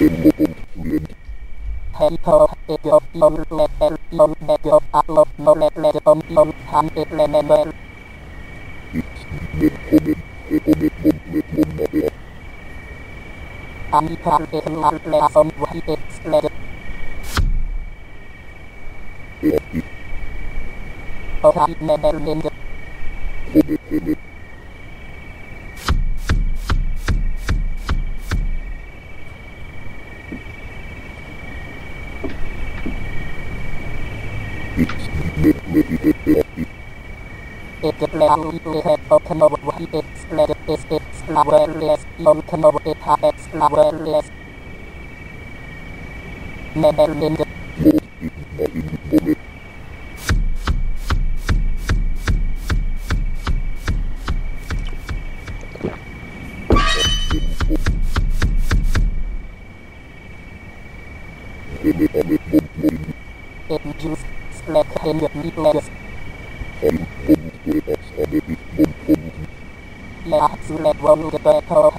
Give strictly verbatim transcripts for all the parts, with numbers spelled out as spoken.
People, it go, long letter, long letter, upload, no letter, on, long, hand, it, remember. Ani par, it, large, lesson, what, it's, letter. Oh, I never mind. It's a play we have open over what it's letter is it's flowerless, open over it has it's flowerless. Never mind. It just slack in your needles. Yeah, so let roll the battle.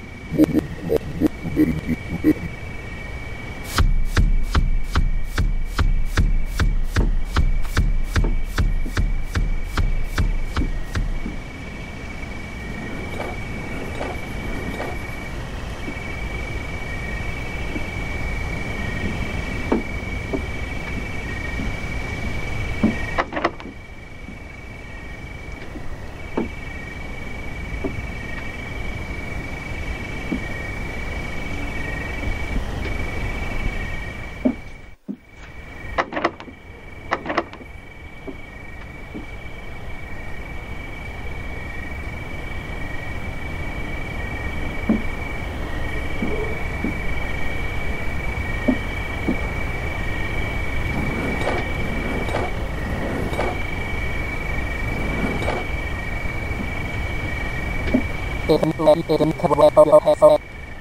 Didn't play, didn't cover your head.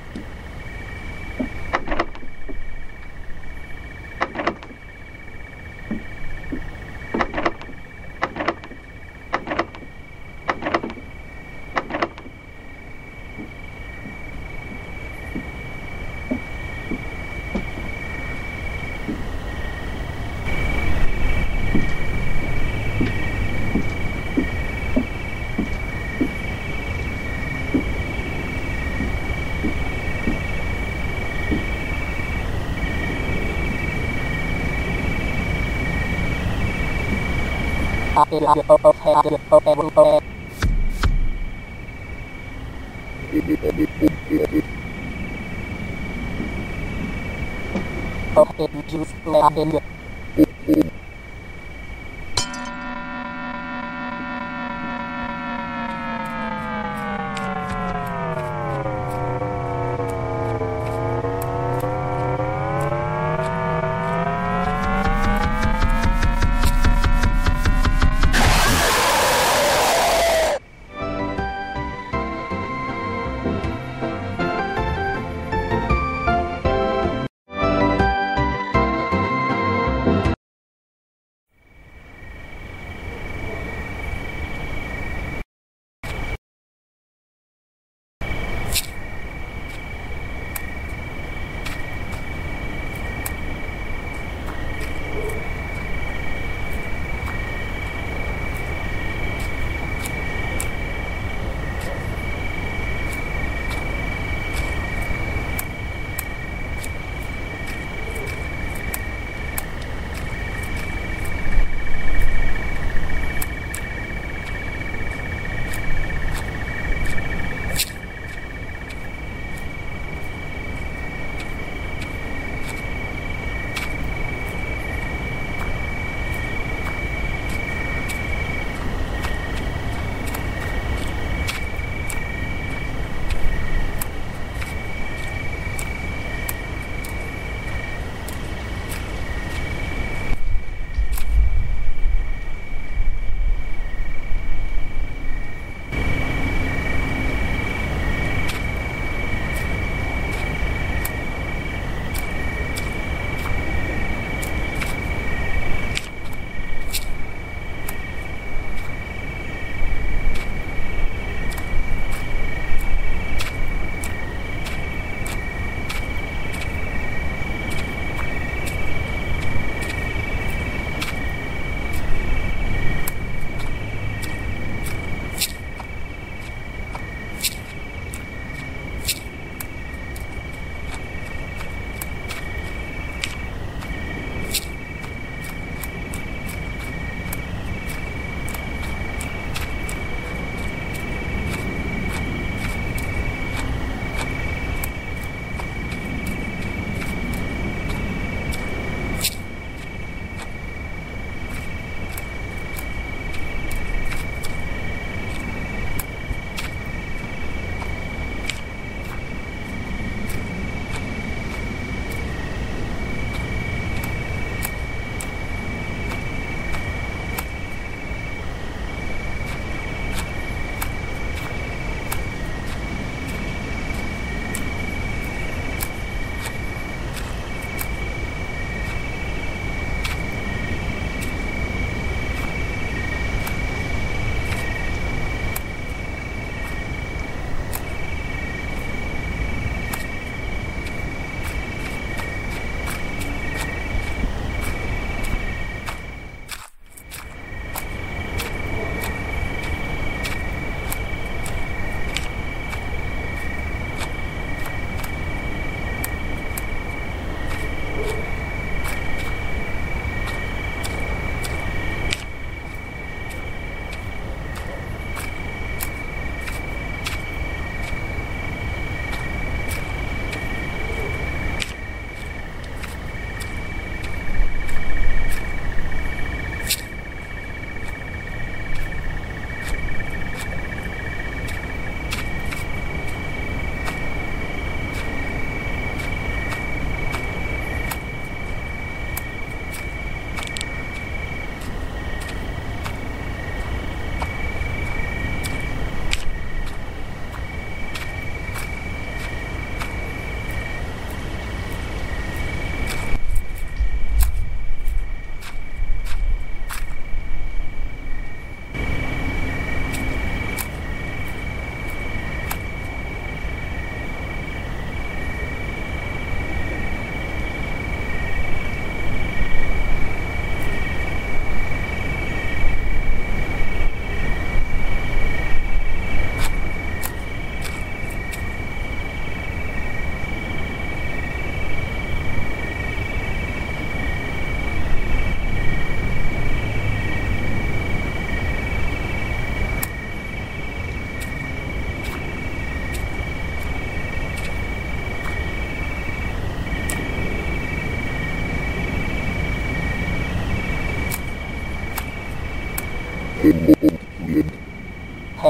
I feel like you're both had it for everywhere. Oh, it just landed.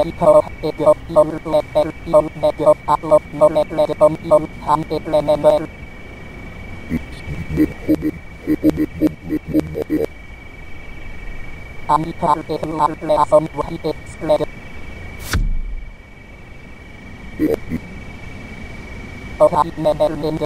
Mexico, Ego, Yon, Letter, Yon, Medio, Aplo, No, Letter, Yon, Yon, Ham, Remember. Amical, Ehual, Leason, Wahi, Spread. Oh, I never been